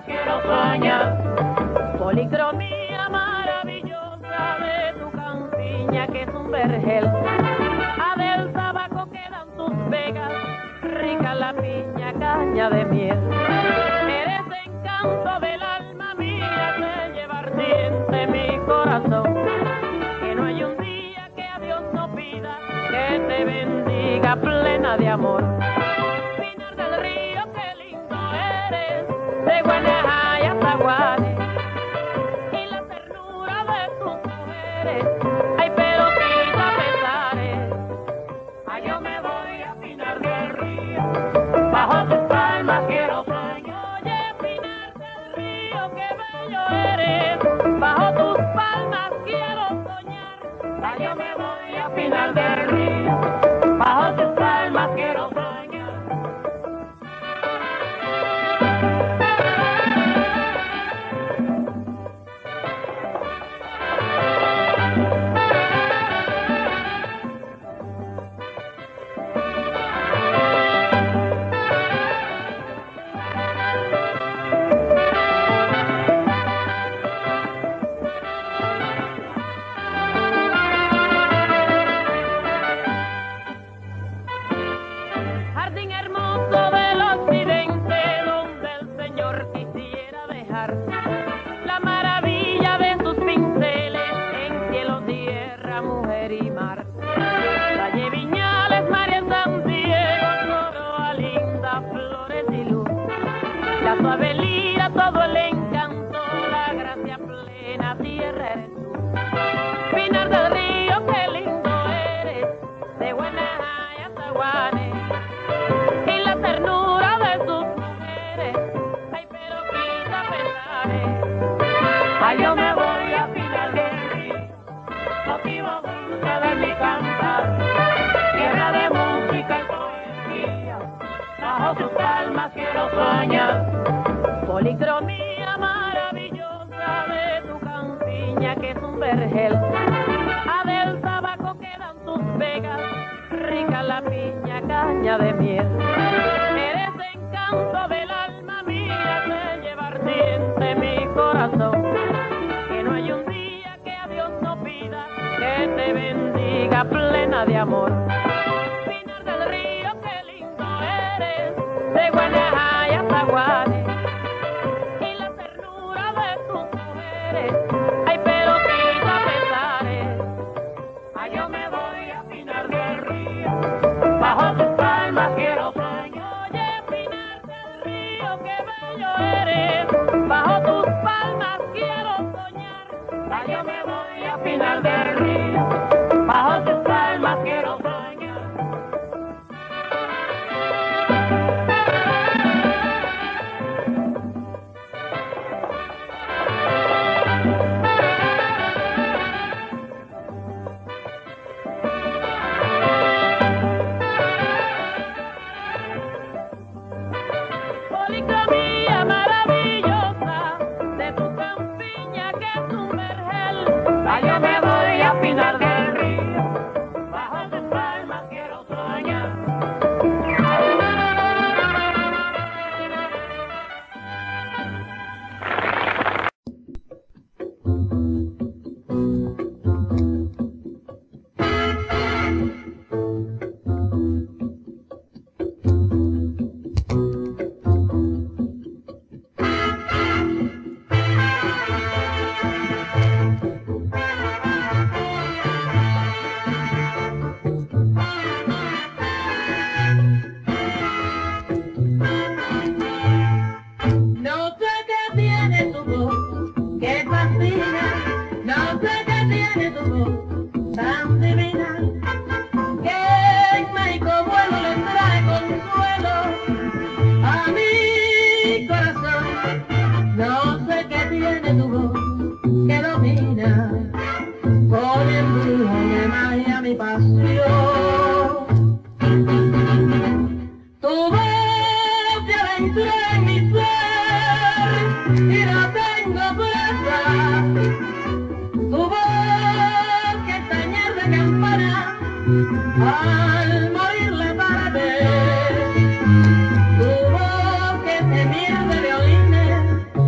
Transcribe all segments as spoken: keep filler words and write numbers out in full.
quiero soñar. Policromía maravillosa de tu campiña que es un vergel. A del tabaco quedan tus vegas, rica la piña, caña de miel. Eres encanto del alma mía, de llevar siempre mi corazón. Que no hay un día que a Dios no pida que te bendiga plena de amor. Pinar del Río, qué lindo eres, de Guanajay hasta Guane. Y la ternura de tus mujeres, ay pero quita pesares. Ay yo me voy a Pinar del Río, bajo tus palmas quiero soñar. Oye Pinar del Río, qué bello eres, bajo tus palmas quiero soñar. Ay yo me voy a Pinar del Río, bajo tus palmas quiero soñar. Jardín hermoso del occidente, donde el Señor quisiera dejar la maravilla de sus pinceles en cielo, tierra, mujer y mar. Valle Viñales, María San Diego, Coroa linda, flores y luz. La suave lira, todo el encanto, la gracia plena, tierra eres tú. Pinar del Río, qué lindo eres, de Guanajay hasta Guane. Y la ternura de tus mujeres, ay pero quita pesares. Ay yo me voy a Pinar del Río, motivo dulce de mi cantar. Tierra de música y poesía, bajo tus palmas quiero soñar. Policromía maravillosa de tu campiña que es un vergel. A del tabaco quedan tus vegas, rica la piña, caña de miel. Eres encanto del alma mía, de llevar siempre mi corazón. Que no hay un día que a Dios no pida que te bendiga plena de amor. Pinar del Río, qué lindo eres, de Guanajay hasta Guane. Y la ternura de tus mujeres, ay pero quita pesares. Ay yo me voy a Pinar del Río, bajo tus palmas quiero soñar. Oye Pinar del Río, qué bello eres, bajo tus palmas quiero soñar. Ay yo me voy a Pinar del Río, bajo tus palmas quiero soñar. Policromía maravillosa de tu campiña que es un vergel. Ay yo me voy a Pinar del Río, bajo tus palmas quiero soñar. No sé qué tiene tu voz, que fascina. No sé qué tiene tu voz, tan divina. Que en México vuelo le trae consuelo a mi corazón. No sé qué tiene tu voz, que domina con embrujo de magia mi pasión. Tu voz de aventura en mi ser y la tengo presa. Tu voz que tañer de campana al morirle para ver. Tu voz que gemir de violines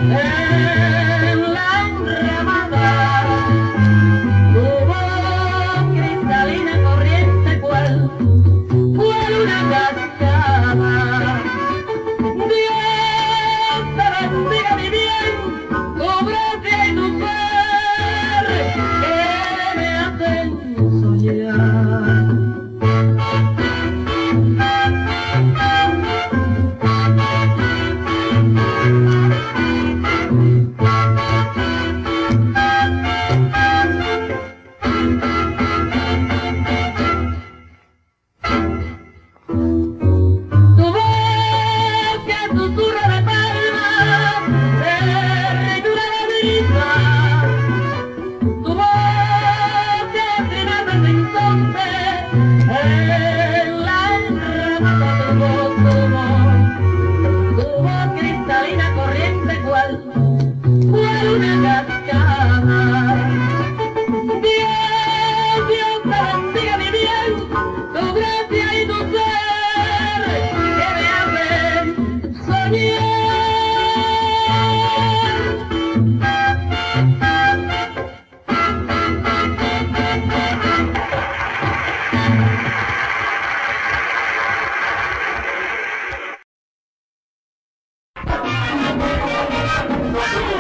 en la enramada, tu voz cristalina corriente cual, cual una cascada. Dios te bendiga mi bien, tu gracia y tu ser, que me hacen soñar. Thank you.